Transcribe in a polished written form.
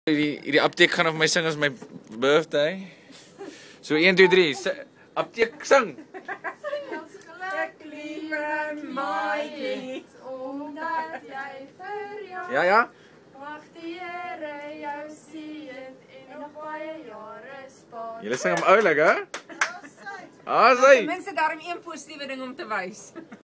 Die apteek gaan vir my sing as my birthday. So 1 2 3. Apteek sing. Ek lieve maatjie, omdat jy verjaar. Ja. Mag die Here jou seën en nog baie jare spaar. Julle sing hom oulik, hè? Sy. Ten minste daarom een positiewe ding om te wys.